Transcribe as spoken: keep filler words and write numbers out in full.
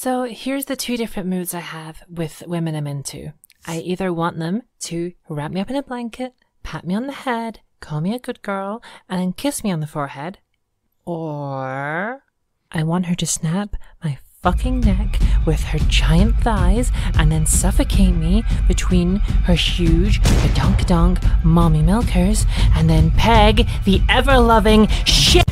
So here's the two different moods I have with women I'm into. I either want them to wrap me up in a blanket, pat me on the head, call me a good girl, and then kiss me on the forehead. Or I want her to snap my fucking neck with her giant thighs and then suffocate me between her huge donk-donk mommy milkers and then peg the ever-loving shit